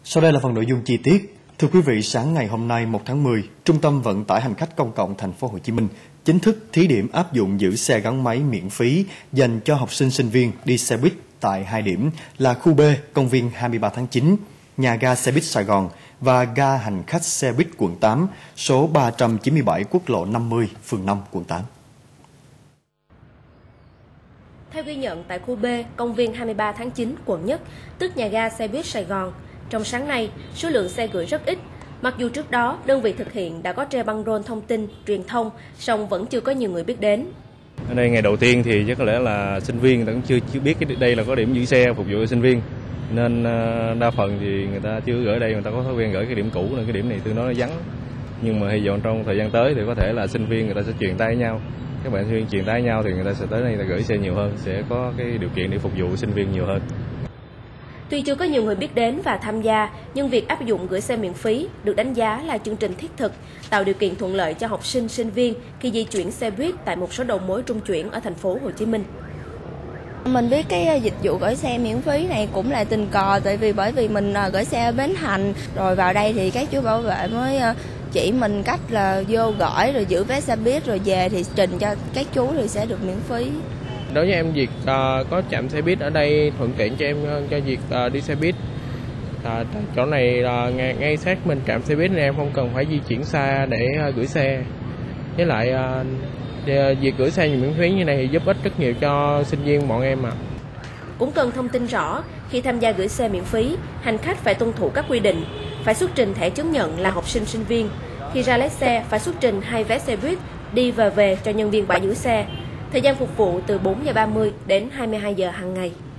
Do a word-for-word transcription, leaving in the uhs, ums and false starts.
Sau đây là phần nội dung chi tiết. Thưa quý vị, sáng ngày hôm nay một tháng mười, Trung tâm Vận tải Hành khách Công cộng Thành phố Hồ Chí Minh chính thức thí điểm áp dụng giữ xe gắn máy miễn phí dành cho học sinh sinh viên đi xe buýt tại hai điểm là khu B công viên hai mươi ba tháng chín, nhà ga xe buýt Sài Gòn và ga hành khách xe buýt quận tám, số ba trăm chín mươi bảy quốc lộ năm mươi, phường năm, quận tám. Theo ghi nhận tại khu B, công viên hai mươi ba tháng chín, quận nhất, tức nhà ga xe buýt Sài Gòn, trong sáng nay, số lượng xe gửi rất ít. Mặc dù trước đó, đơn vị thực hiện đã có treo băng rôn thông tin, truyền thông, song vẫn chưa có nhiều người biết đến. Ở đây ngày đầu tiên thì chắc có lẽ là sinh viên người ta cũng chưa chưa biết cái đây là có điểm giữ xe phục vụ cho sinh viên. Nên đa phần thì người ta chưa gửi đây, người ta có thói quen gửi cái điểm cũ, nên cái điểm này tương đối vắng. Nhưng mà hy vọng trong thời gian tới thì có thể là sinh viên người ta sẽ truyền tay với nhau. Các bạn sinh viên truyền tay với nhau thì người ta sẽ tới đây người ta gửi xe nhiều hơn, sẽ có cái điều kiện để phục vụ sinh viên nhiều hơn. Tuy chưa có nhiều người biết đến và tham gia, nhưng việc áp dụng gửi xe miễn phí được đánh giá là chương trình thiết thực, tạo điều kiện thuận lợi cho học sinh, sinh viên khi di chuyển xe buýt tại một số đầu mối trung chuyển ở thành phố Hồ Chí Minh. Mình biết cái dịch vụ gửi xe miễn phí này cũng là tình cờ, tại vì bởi vì mình gửi xe ở Bến Thành, rồi vào đây thì các chú bảo vệ mới chỉ mình cách là vô gửi rồi giữ vé xe buýt rồi về thì trình cho các chú thì sẽ được miễn phí. Đối với em việc uh, có trạm xe buýt ở đây thuận tiện cho em cho việc uh, đi xe buýt. Uh, chỗ này uh, ngay, ngay sát bên trạm xe buýt nên em không cần phải di chuyển xa để uh, gửi xe. Với lại uh, để, uh, việc gửi xe miễn phí như này thì giúp ích rất nhiều cho sinh viên bọn em ạ. À. Cũng cần thông tin rõ, khi tham gia gửi xe miễn phí, hành khách phải tuân thủ các quy định, phải xuất trình thẻ chứng nhận là học sinh sinh viên. Khi ra lấy xe, phải xuất trình hai vé xe buýt đi và về cho nhân viên bãi giữ xe. Thời gian phục vụ từ bốn giờ ba mươi đến hai mươi hai giờ hàng ngày.